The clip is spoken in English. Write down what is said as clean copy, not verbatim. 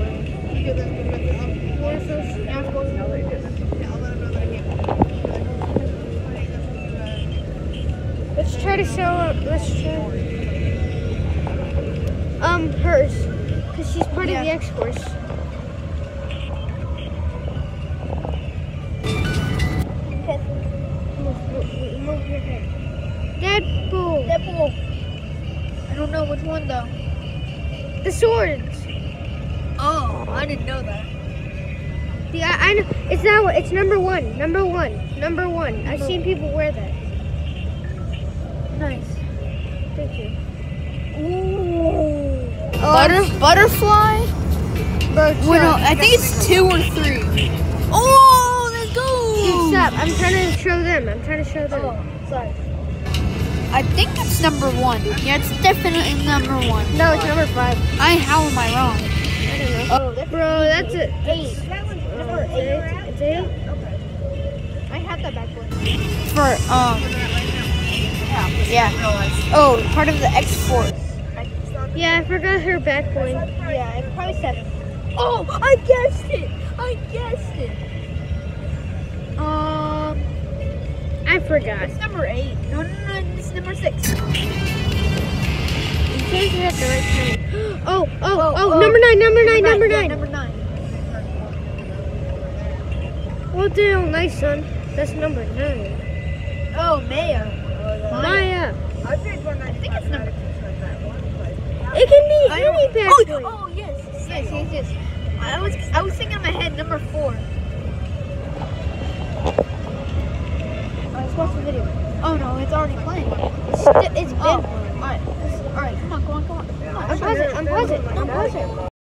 Let's try to show. Let's try. Hers, because she's part of the X-Force. Move your head. Deadpool. I don't know which one though. The swords. Oh, I didn't know that. Yeah, I know. It's now. It's number one. Number one. I've seen people wear that. Nice. Thank you. Ooh. Oh, Butterfly? bro, Wait, no, I think it's 2 or 3. Oh, let's go! Stop. I'm trying to show them. Oh, sorry. I think it's number 1. Yeah, it's definitely number 1. No, it's number 5. How am I wrong? I don't know. Oh, that's Bro, that's it. 8. That one's number 8. It's 8? Okay. I have that back one. For, yeah. Oh, part of the X-Force. Yeah, I forgot her back point. Yeah, it's probably 7. Oh, I guessed it! I forgot. It's number 8. No, it's number 6. You can't have the right time. Oh, number 9. Yeah, number 9. Well, damn, nice, son. That's number 9. Oh, Maya. Maya. I think it's number 2. It can be any back point. Oh, yes. I was thinking in my head number 4. Let's watch the video. Oh no, it's already playing. It's been. Alright, come on. I'm pausing.